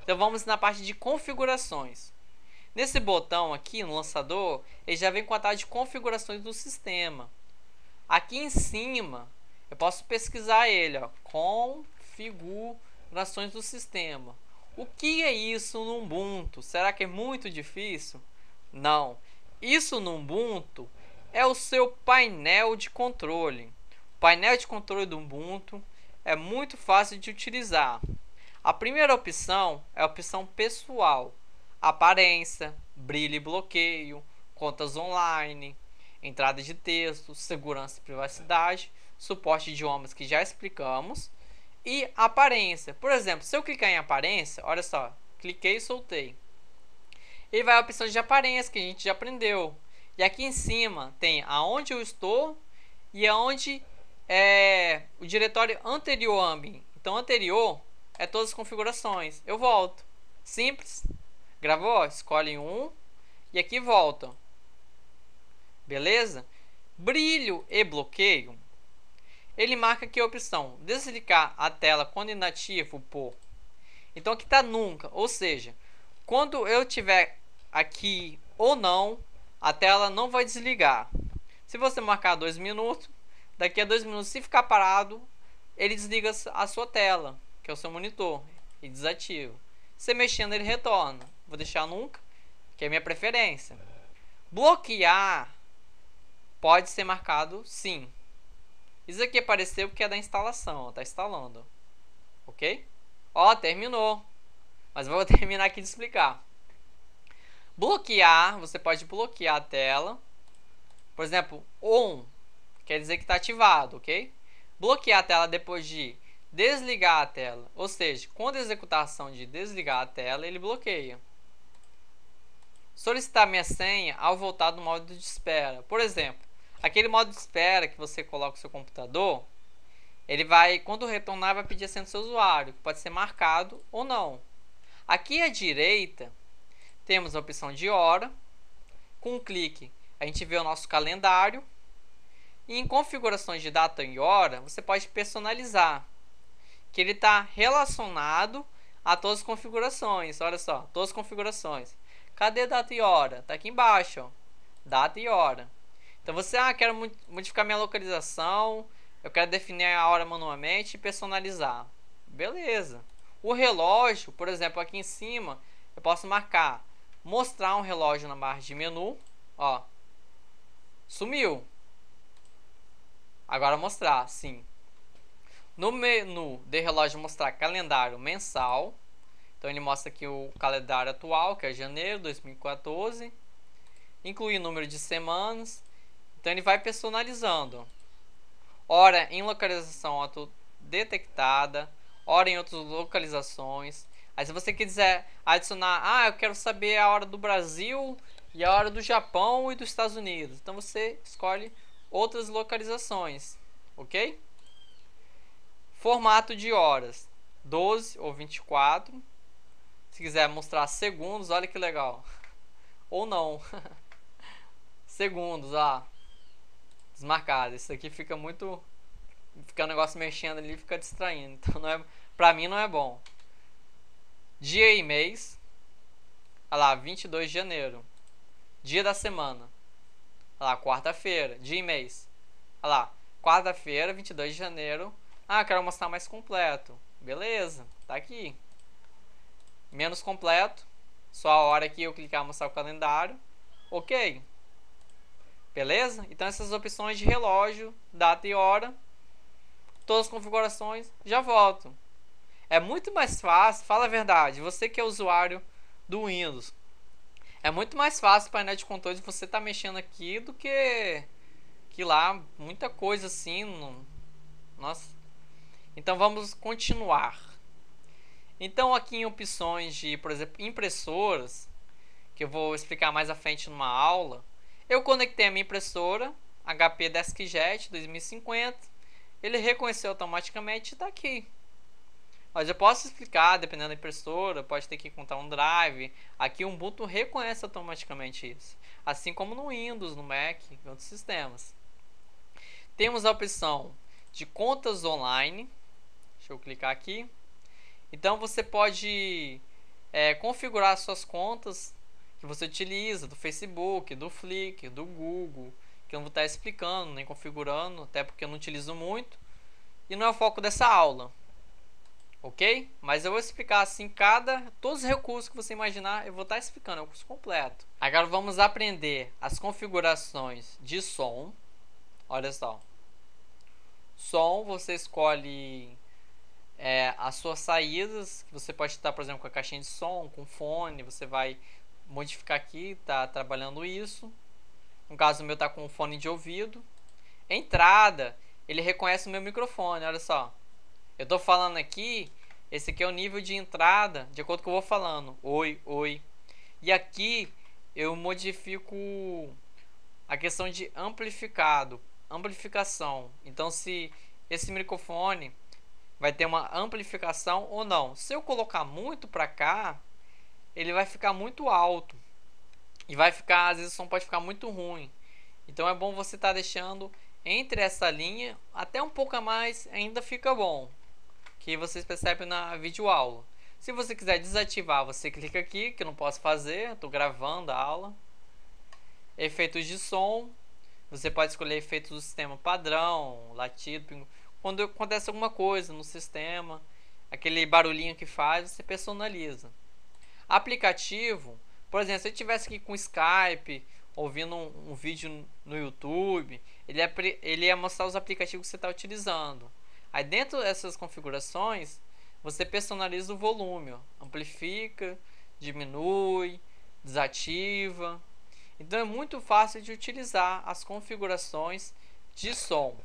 Então vamos na parte de configurações. Nesse botão aqui no lançador, ele já vem com a tab de configurações do sistema. Aqui em cima, eu posso pesquisar ele, ó, configurações do sistema. O que é isso no Ubuntu? Será que é muito difícil? Não. Isso no Ubuntu é o seu painel de controle. O painel de controle do Ubuntu é muito fácil de utilizar. A primeira opção é a opção pessoal. Aparência, brilho e bloqueio, contas online, entrada de texto, segurança e privacidade, suporte de idiomas que já explicamos e aparência. Por exemplo, se eu clicar em aparência, olha só, cliquei e soltei. Ele vai a opção de aparência que a gente já aprendeu. E aqui em cima tem aonde eu estou e aonde é o diretório anterior a mim. Então anterior é todas as configurações. Eu volto. Simples. Gravou? Escolhe um e aqui volta. Beleza? Brilho e bloqueio. Ele marca aqui a opção desligar a tela quando inativo por. Então aqui está nunca, ou seja, quando eu tiver aqui ou não, a tela não vai desligar. Se você marcar 2 minutos, daqui a 2 minutos, se ficar parado, ele desliga a sua tela, que é o seu monitor, e desativa. Se mexendo, ele retorna. Vou deixar nunca, que é a minha preferência. Bloquear pode ser marcado sim. Isso aqui apareceu porque é da instalação, está instalando. Ok? Ó, terminou. Mas vou terminar aqui de explicar. Bloquear, você pode bloquear a tela. Por exemplo, on quer dizer que está ativado, ok? Bloquear a tela depois de desligar a tela. Ou seja, quando a executação de desligar a tela, ele bloqueia. Solicitar minha senha ao voltar do modo de espera. Por exemplo, aquele modo de espera que você coloca no seu computador, ele vai, quando retornar, vai pedir a senha do seu usuário, que pode ser marcado ou não. Aqui à direita, temos a opção de hora. Com um clique, a gente vê o nosso calendário. E em configurações de data e hora, você pode personalizar, que ele está relacionado a todas as configurações. Olha só, todas as configurações. Cadê data e hora? Está aqui embaixo, ó. Data e hora. Então você, quero modificar minha localização, eu quero definir a hora manualmente e personalizar. Beleza. O relógio, por exemplo, aqui em cima, eu posso marcar, mostrar um relógio na barra de menu, ó. Sumiu. Agora mostrar, sim. No menu de relógio mostrar calendário mensal. Então ele mostra aqui o calendário atual, que é janeiro de 2014. Incluir número de semanas. Então ele vai personalizando. Hora em localização auto-detectada. Hora em outras localizações. Aí se você quiser adicionar, eu quero saber a hora do Brasil e a hora do Japão e dos Estados Unidos. Então você escolhe outras localizações, ok? Formato de horas, 12 ou 24. Se quiser mostrar segundos, olha que legal. Ou não. Segundos, desmarcado. Isso aqui fica muito... Fica um negócio mexendo ali, fica distraindo. Então não é, pra mim não é bom. Dia e mês. Olha lá, 22 de janeiro. Dia da semana. Olha lá, quarta-feira. Dia e mês. Olha lá, quarta-feira, 22 de janeiro. Quero mostrar mais completo. Beleza, tá aqui. Menos completo. Só a hora que eu clicar mostrar o calendário. Ok. Beleza? Então essas opções de relógio, data e hora, todas as configurações, já volto. É muito mais fácil, fala a verdade, você que é usuário do Windows, é muito mais fácil o painel de controle de você estar mexendo aqui do que lá, muita coisa assim. Nossa. Então vamos continuar. Então aqui em opções de, por exemplo, impressoras, que eu vou explicar mais à frente numa aula, eu conectei a minha impressora HP DeskJet 2050. Ele reconheceu automaticamente e está aqui. Mas eu posso explicar, dependendo da impressora, pode ter que encontrar um drive. Aqui o Ubuntu reconhece automaticamente isso. Assim como no Windows, no Mac e outros sistemas. Temos a opção de contas online. Deixa eu clicar aqui. Então você pode configurar suas contas que você utiliza, do Facebook, do Flickr, do Google, que eu não vou estar explicando nem configurando, até porque eu não utilizo muito e não é o foco dessa aula, ok? Mas eu vou explicar assim todos os recursos que você imaginar, eu vou estar explicando, é o curso completo. Agora vamos aprender as configurações de som. Olha só, som, você escolhe as suas saídas, que você pode estar, por exemplo, com a caixinha de som, com fone, você vai modificar aqui, tá trabalhando isso. No caso o meu tá com fone de ouvido. Entrada, ele reconhece o meu microfone, olha só. Eu tô falando aqui, esse aqui é o nível de entrada, de acordo com o que eu vou falando. Oi, oi. E aqui eu modifico a questão de amplificação. Então se esse microfone vai ter uma amplificação ou não. Se eu colocar muito para cá, ele vai ficar muito alto e vai ficar, às vezes o som pode ficar muito ruim. Então é bom você estar deixando entre essa linha, até um pouco a mais ainda fica bom, que vocês percebem na videoaula. Se você quiser desativar, você clica aqui, que eu não posso fazer, estou gravando a aula. Efeitos de som, você pode escolher efeitos do sistema padrão, latido, quando acontece alguma coisa no sistema, aquele barulhinho que faz, você personaliza. Aplicativo, por exemplo, se eu estivesse aqui com o Skype, ouvindo um vídeo no YouTube, ele ia mostrar os aplicativos que você está utilizando. Aí dentro dessas configurações, você personaliza o volume, ó, amplifica, diminui, desativa. Então é muito fácil de utilizar as configurações de som.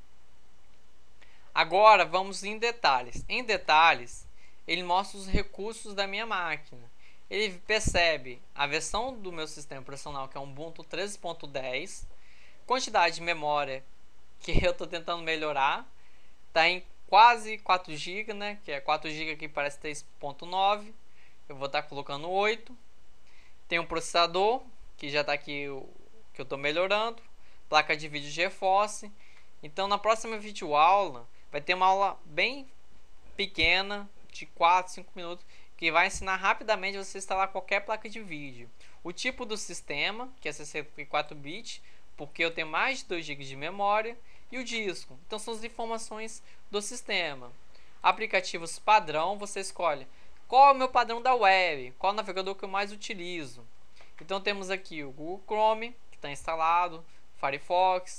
Agora vamos em detalhes. Em detalhes, ele mostra os recursos da minha máquina. Ele percebe a versão do meu sistema operacional, que é um Ubuntu 13.10, quantidade de memória que eu estou tentando melhorar, está em quase 4 GB, né? Que é 4 GB aqui parece 3.9, eu vou estar colocando 8. Tem um processador que já está aqui, que eu estou melhorando, placa de vídeo GeForce. Então na próxima videoaula vai ter uma aula bem pequena, de 4, 5 minutos, que vai ensinar rapidamente você instalar qualquer placa de vídeo. O tipo do sistema, que é 64 bits, porque eu tenho mais de 2 GB de memória, e o disco. Então são as informações do sistema. Aplicativos padrão, você escolhe qual é o meu padrão da web, qual é o navegador que eu mais utilizo. Então temos aqui o Google Chrome, que está instalado, Firefox,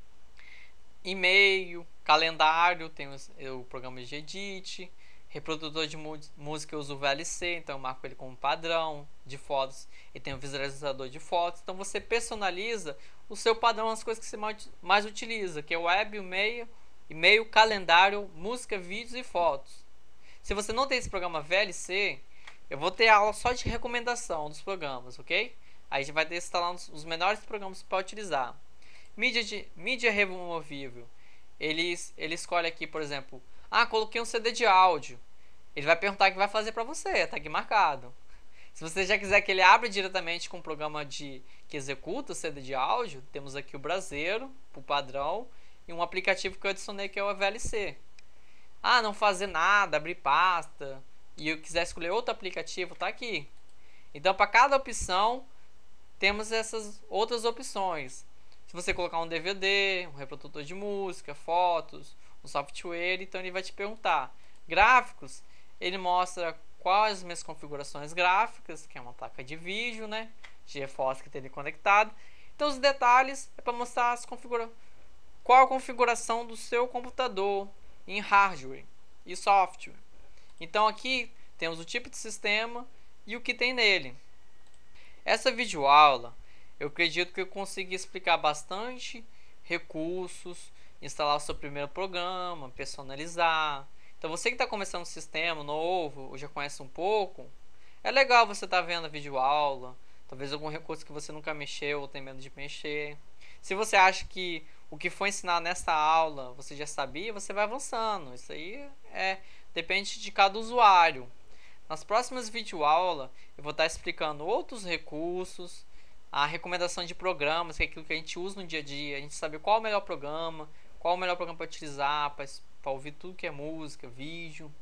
e-mail, calendário, tem o programa de Edit, reprodutor de música eu uso o VLC, então eu marco ele como padrão de fotos e tem o visualizador de fotos. Então você personaliza o seu padrão, as coisas que você mais utiliza, que é o web, o e-mail, calendário, música, vídeos e fotos. Se você não tem esse programa VLC, eu vou ter aula só de recomendação dos programas, ok? Aí a gente vai ter instalando os menores programas para utilizar. Mídia removível. Ele escolhe aqui, por exemplo, coloquei um CD de áudio. Ele vai perguntar o que vai fazer para você, tá aqui marcado. Se você já quiser que ele abra diretamente com o programa que executa o CD de áudio, temos aqui o Braseiro, o padrão, e um aplicativo que eu adicionei que é o VLC. Não fazer nada, abrir pasta, e eu quiser escolher outro aplicativo, tá aqui. Então para cada opção, temos essas outras opções. Se você colocar um DVD, um reprodutor de música, fotos, um software, então ele vai te perguntar. Gráficos, ele mostra quais as minhas configurações gráficas, que é uma placa de vídeo, né? GeForce que tem ele conectado. Então os detalhes é para mostrar qual a configuração do seu computador em hardware e software. Então aqui temos o tipo de sistema e o que tem nele. Essa videoaula, eu acredito que eu consegui explicar bastante recursos, instalar o seu primeiro programa, personalizar. Então você que está começando um sistema novo, ou já conhece um pouco, é legal você estar vendo a videoaula, talvez algum recurso que você nunca mexeu ou tem medo de mexer. Se você acha que o que foi ensinado nessa aula você já sabia, você vai avançando. Isso aí depende de cada usuário. Nas próximas videoaulas eu vou estar explicando outros recursos, a recomendação de programas, que é aquilo que a gente usa no dia a dia, a gente sabe qual é o melhor programa para utilizar, para ouvir tudo que é música, vídeo.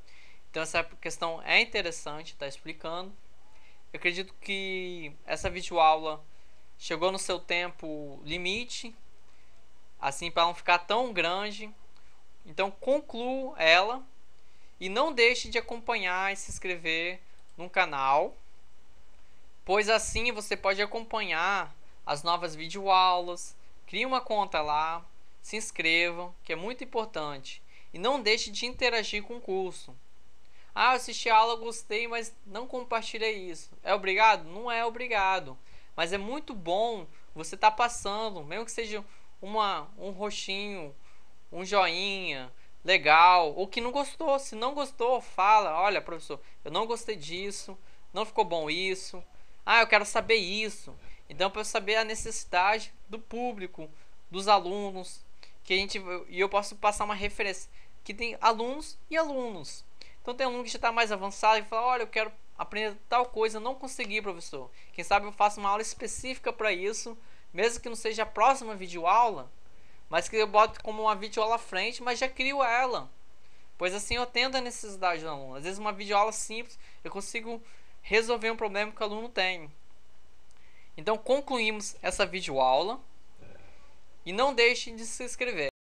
Então essa questão é interessante, tá explicando. Eu acredito que essa videoaula chegou no seu tempo limite, assim, para não ficar tão grande. Então concluo ela e não deixe de acompanhar e se inscrever no canal, pois assim você pode acompanhar as novas videoaulas. Crie uma conta lá, se inscreva, que é muito importante, e não deixe de interagir com o curso. Ah, eu assisti a aula, gostei, mas não compartilhei isso. É obrigado? Não é obrigado. Mas é muito bom você estar passando, mesmo que seja um roxinho, um joinha, legal, ou que não gostou. Se não gostou, fala, olha, professor, eu não gostei disso, não ficou bom isso. Ah, eu quero saber isso. Então, para eu saber a necessidade do público, dos alunos, e eu posso passar uma referência que tem alunos e alunos. Então tem aluno que já está mais avançado e fala, olha, eu quero aprender tal coisa, não consegui, professor. Quem sabe eu faço uma aula específica para isso, mesmo que não seja a próxima videoaula, mas que eu boto como uma videoaula à frente, mas já crio ela. Pois assim eu atendo a necessidade do aluno. Às vezes uma videoaula simples, eu consigo resolver um problema que o aluno tem. Então concluímos essa videoaula e não deixe de se inscrever.